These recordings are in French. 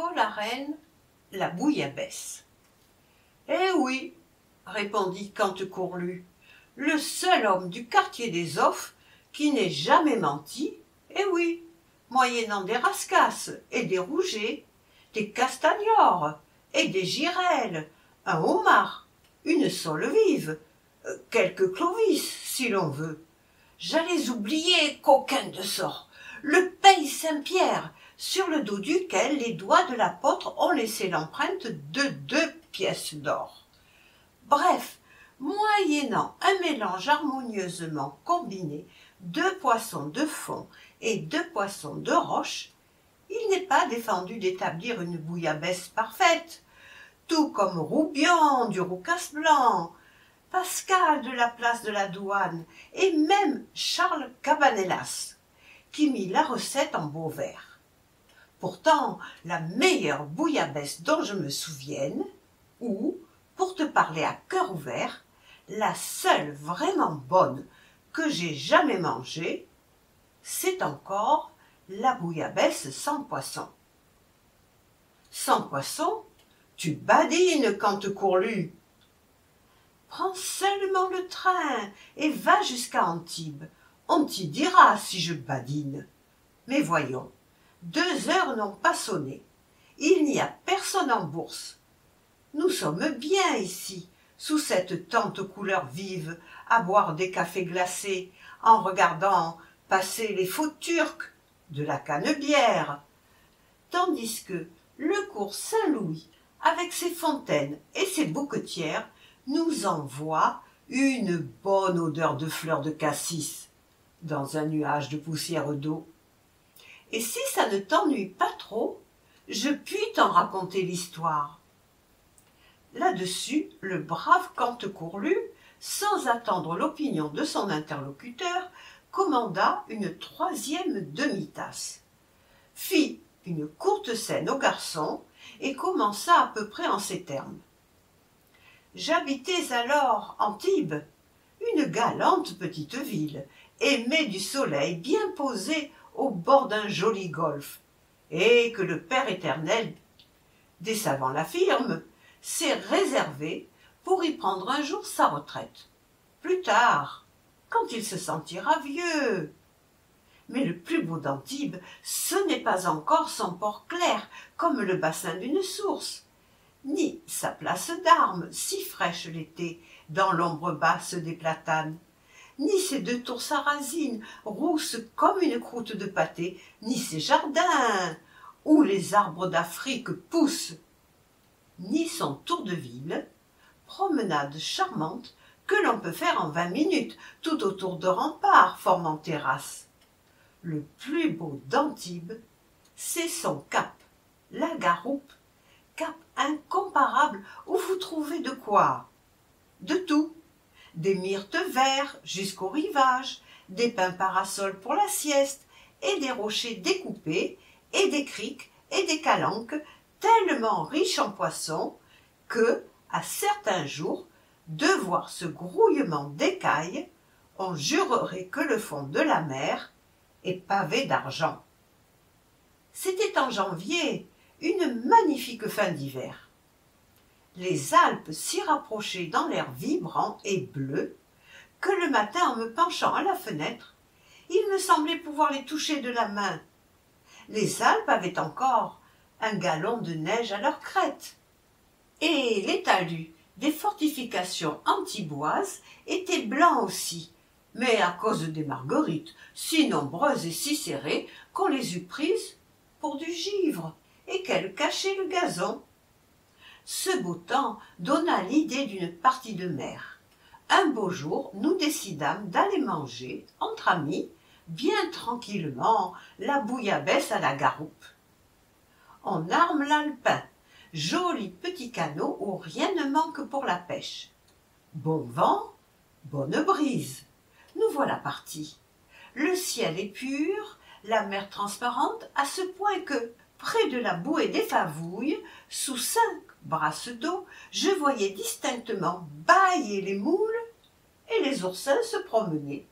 Paul Arène, la bouillabaisse. Eh oui, répondit Cantecourlu, le seul homme du quartier des Offres qui n'ait jamais menti, eh oui, moyennant des rascasses et des rougets, des castagnors et des girelles, un homard, une sole vive, quelques clovis, si l'on veut. J'allais oublier qu'aucun de sort, le paye Saint-Pierre, sur le dos duquel les doigts de l'apôtre ont laissé l'empreinte de 2 pièces d'or. Bref, moyennant un mélange harmonieusement combiné de poissons de fond et de poissons de roche, il n'est pas défendu d'établir une bouillabaisse parfaite, tout comme Roubion du Roucasse-Blanc, Pascal de la place de la Douane et même Charles Cabanellas, qui mit la recette en beaux vers. Pourtant, la meilleure bouillabaisse dont je me souvienne, ou, pour te parler à cœur ouvert, la seule vraiment bonne que j'ai jamais mangée, c'est encore la bouillabaisse sans poisson. Sans poisson, tu badines, Cantecourlu. Prends seulement le train et va jusqu'à Antibes. On t'y dira si je badine. Mais voyons, 2 heures n'ont pas sonné. Il n'y a personne en bourse. Nous sommes bien ici, sous cette tente couleur vive, à boire des cafés glacés, en regardant passer les faux turcs, de la canebière, tandis que le cours Saint-Louis, avec ses fontaines et ses bouquetières, nous envoie une bonne odeur de fleurs de cassis, dans un nuage de poussière d'eau. Et si ça ne t'ennuie pas trop, je puis t'en raconter l'histoire. Là-dessus, le brave Cantecourlu, sans attendre l'opinion de son interlocuteur, commanda une 3e demi-tasse, fit une courte scène au garçon et commença à peu près en ces termes. J'habitais alors Antibes, une galante petite ville, aimée du soleil, bien posée au bord d'un joli golfe, et que le Père éternel, des savants l'affirment, s'est réservé pour y prendre un jour sa retraite. Plus tard, quand il se sentira vieux. Mais le plus beau d'Antibes, ce n'est pas encore son port clair, comme le bassin d'une source, ni sa place d'Armes, si fraîche l'été, dans l'ombre basse des platanes, ni ses 2 tours sarrasines, rousses comme une croûte de pâté, ni ses jardins, où les arbres d'Afrique poussent, ni son tour de ville, promenade charmante que l'on peut faire en 20 minutes, tout autour de remparts formant terrasse. Le plus beau d'Antibes, c'est son cap, la Garoupe, cap incomparable où vous trouvez de quoi? De tout. Des myrtes verts jusqu'au rivage, des pins parasols pour la sieste, et des rochers découpés, et des criques, et des calanques, tellement riches en poissons, que, à certains jours, de voir ce grouillement d'écailles, on jurerait que le fond de la mer est pavé d'argent. C'était en janvier, une magnifique fin d'hiver. Les Alpes s'y rapprochaient dans l'air vibrant et bleu, que le matin, en me penchant à la fenêtre, il me semblait pouvoir les toucher de la main. Les Alpes avaient encore un galon de neige à leur crête, et les talus des fortifications antiboises étaient blancs aussi, mais à cause des marguerites, si nombreuses et si serrées qu'on les eût prises pour du givre, et qu'elles cachaient le gazon. Ce beau temps donna l'idée d'une partie de mer. Un beau jour, nous décidâmes d'aller manger, entre amis, bien tranquillement, la bouillabaisse à la Garoupe. On arme l'Alpin, joli petit canot où rien ne manque pour la pêche. Bon vent, bonne brise. Nous voilà partis. Le ciel est pur, la mer transparente, à ce point que, près de la bouée des Favouilles, sous 5 brasses d'eau, je voyais distinctement bâiller les moules et les oursins se promener.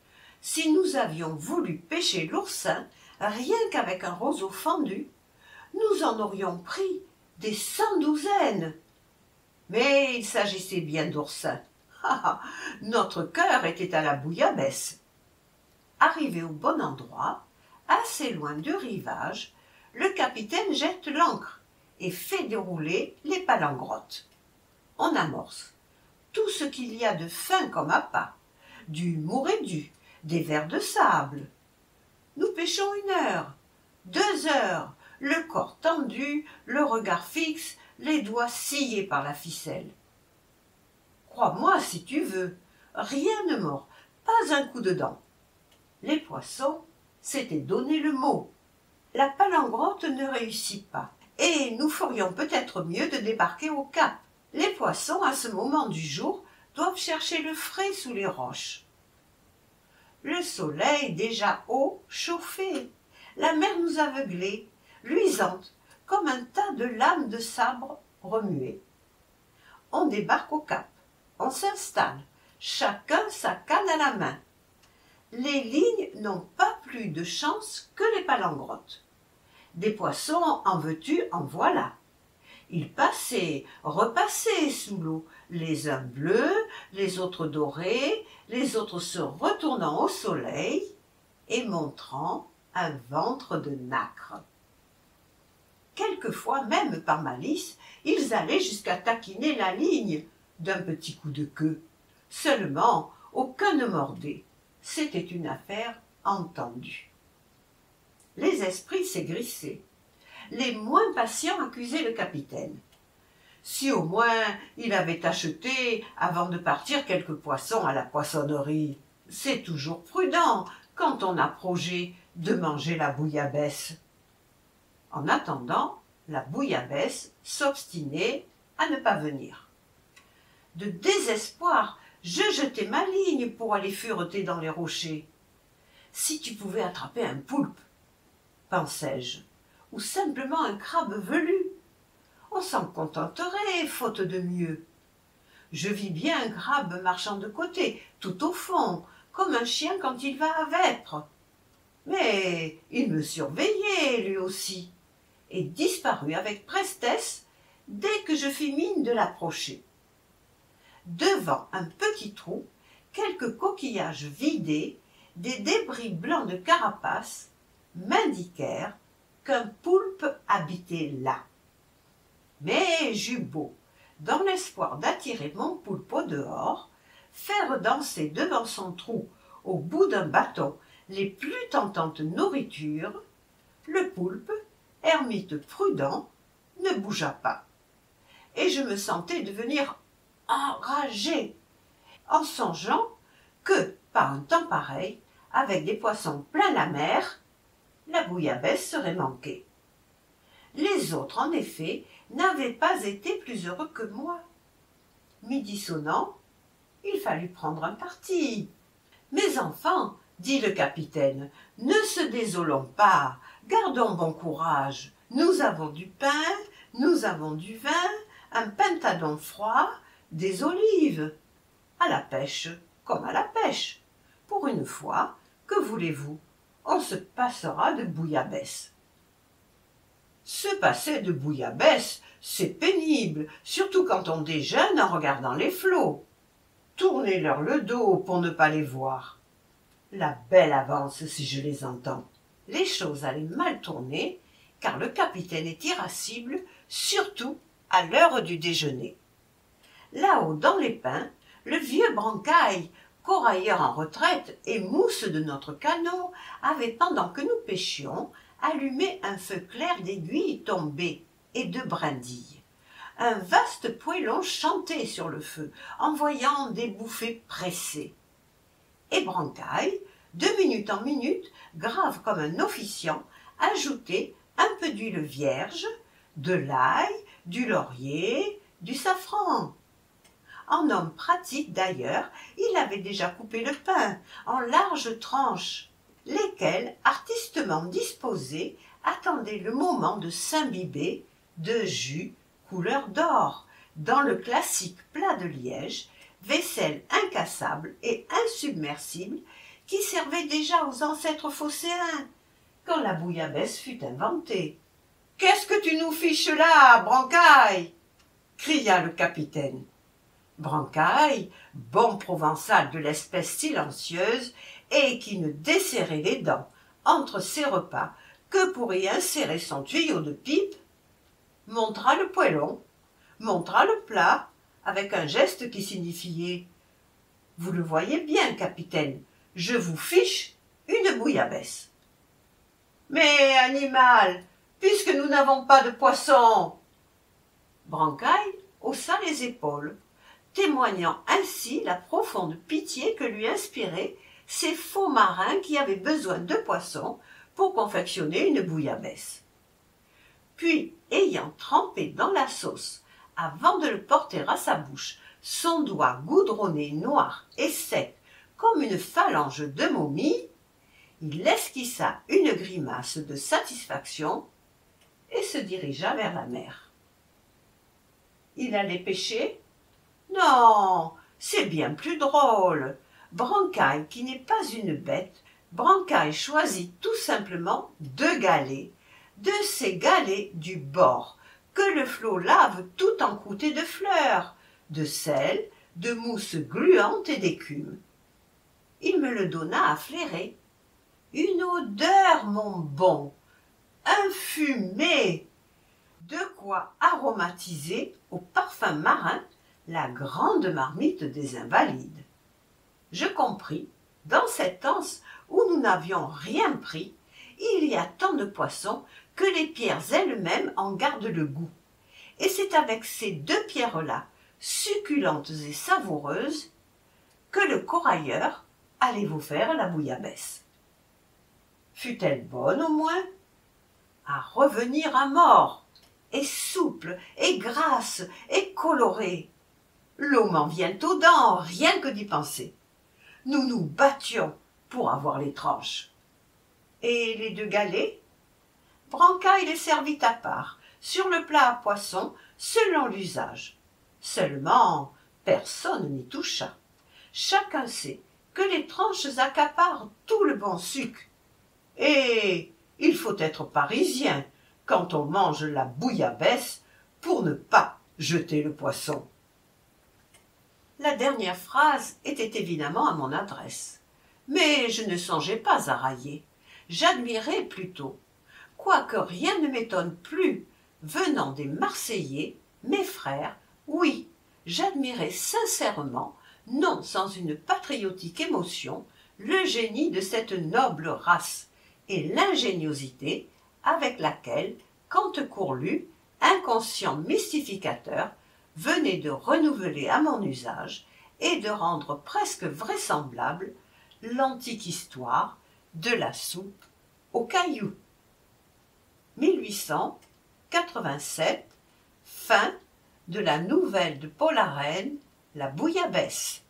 Si nous avions voulu pêcher l'oursin, rien qu'avec un roseau fendu, nous en aurions pris des 100 douzaines. Mais il s'agissait bien d'oursins. Notre cœur était à la bouillabaisse. Arrivé au bon endroit, assez loin du rivage, le capitaine jette l'ancre et fait dérouler les palangrottes. On amorce tout ce qu'il y a de fin comme appât, du mourédu, des vers de sable. Nous pêchons 1 heure, 2 heures, le corps tendu, le regard fixe, les doigts sciés par la ficelle. Crois-moi si tu veux, rien ne mord, pas un coup de dent. Les poissons s'étaient donné le mot. La palangrotte ne réussit pas, et nous ferions peut-être mieux de débarquer au cap. Les poissons, à ce moment du jour, doivent chercher le frais sous les roches. Le soleil, déjà haut, chauffait. La mer nous aveuglait, luisante, comme un tas de lames de sabre remuées. On débarque au cap, on s'installe, chacun sa canne à la main. Les lignes n'ont pas plus de chance que les palangrottes. Des poissons, en veux-tu, en voilà. Ils passaient, repassaient sous l'eau, les uns bleus, les autres dorés, les autres se retournant au soleil et montrant un ventre de nacre. Quelquefois, même par malice, ils allaient jusqu'à taquiner la ligne d'un petit coup de queue. Seulement, aucun ne mordait. C'était une affaire entendue. Les esprits s'aigrissaient. Les moins patients accusaient le capitaine. Si au moins il avait acheté, avant de partir, quelques poissons à la poissonnerie. C'est toujours prudent, quand on a projet, de manger la bouillabaisse. En attendant, la bouillabaisse s'obstinait à ne pas venir. De désespoir, je jetai ma ligne pour aller fureter dans les rochers. Si tu pouvais attraper un poulpe, pensai-je, ou simplement un crabe velu, on s'en contenterait, faute de mieux. Je vis bien un crabe marchant de côté, tout au fond, comme un chien quand il va à vêpres. Mais il me surveillait, lui aussi, et disparut avec prestesse dès que je fis mine de l'approcher. Devant un petit trou, quelques coquillages vidés, des débris blancs de carapace, m'indiquèrent qu'un poulpe habitait là. Mais j'eus beau, dans l'espoir d'attirer mon poulpe au dehors, faire danser devant son trou, au bout d'un bâton, les plus tentantes nourritures, le poulpe, ermite prudent, ne bougea pas. Et je me sentais devenir enragé, en songeant que, par un temps pareil, avec des poissons plein la mer, la bouillabaisse serait manquée. Les autres, en effet, n'avaient pas été plus heureux que moi. Midi sonnant, il fallut prendre un parti. « Mes enfants, dit le capitaine, ne se désolons pas, gardons bon courage. Nous avons du pain, nous avons du vin, un pintadon froid, des olives. À la pêche comme à la pêche. Pour une fois, que voulez-vous? On se passera de bouillabaisse. » Se passer de bouillabaisse, c'est pénible, surtout quand on déjeune en regardant les flots. Tournez-leur le dos pour ne pas les voir. La belle avance si je les entends. Les choses allaient mal tourner, car le capitaine est irascible, surtout à l'heure du déjeuner. Là-haut, dans les pins, le vieux Brancaille, corailleur en retraite et mousse de notre canot, avait, pendant que nous pêchions, allumé un feu clair d'aiguilles tombées et de brindilles. Un vaste poêlon chantait sur le feu, envoyant des bouffées pressées. Et Brancaille, de minute en minute, grave comme un officiant, ajoutait un peu d'huile vierge, de l'ail, du laurier, du safran. En homme pratique d'ailleurs, il avait déjà coupé le pain en larges tranches, lesquelles, artistement disposées, attendaient le moment de s'imbiber de jus couleur d'or, dans le classique plat de liège, vaisselle incassable et insubmersible qui servait déjà aux ancêtres phocéens, quand la bouillabaisse fut inventée. Qu'est-ce que tu nous fiches là, Brancaille? Cria le capitaine. Brancaille, bon provençal de l'espèce silencieuse et qui ne desserrait les dents entre ses repas que pour y insérer son tuyau de pipe, montra le poêlon, montra le plat, avec un geste qui signifiait « Vous le voyez bien, capitaine, je vous fiche une bouillabaisse. »« Mais, animal, puisque nous n'avons pas de poisson !» Brancaille haussa les épaules, témoignant ainsi la profonde pitié que lui inspiraient ces faux marins qui avaient besoin de poissons pour confectionner une bouillabaisse. Puis, ayant trempé dans la sauce, avant de le porter à sa bouche, son doigt goudronné, noir et sec, comme une phalange de momie, il esquissa une grimace de satisfaction et se dirigea vers la mer. Il allait pêcher? Non, c'est bien plus drôle. Brancaille, qui n'est pas une bête, Brancaille choisit tout simplement 2 galets, de ces galets du bord, que le flot lave tout encroûtés de fleurs, de sel, de mousse gluante et d'écume. Il me le donna à flairer. Une odeur, mon bon, un fumet, de quoi aromatiser au parfum marin la grande marmite des Invalides. Je compris, dans cette anse où nous n'avions rien pris, il y a tant de poissons que les pierres elles-mêmes en gardent le goût. Et c'est avec ces 2 pierres-là, succulentes et savoureuses, que le corailleur allait vous faire la bouillabaisse. Fut-elle bonne au moins? À revenir à mort, et souple, et grasse, et colorée. L'eau m'en vient aux dents, rien que d'y penser. Nous nous battions pour avoir les tranches. Et les 2 galets? Brancaille les servit à part, sur le plat à poisson, selon l'usage. Seulement, personne n'y toucha. Chacun sait que les tranches accaparent tout le bon sucre. Et il faut être parisien quand on mange la bouillabaisse pour ne pas jeter le poisson. La dernière phrase était évidemment à mon adresse, mais je ne songeais pas à railler. J'admirais plutôt, quoique rien ne m'étonne plus, venant des Marseillais, mes frères, oui, j'admirais sincèrement, non sans une patriotique émotion, le génie de cette noble race et l'ingéniosité avec laquelle Cantecourt-Lu, inconscient mystificateur, venait de renouveler à mon usage et de rendre presque vraisemblable l'antique histoire de la soupe aux cailloux. 1887, fin de la nouvelle de Paul Arène, La Bouillabaisse.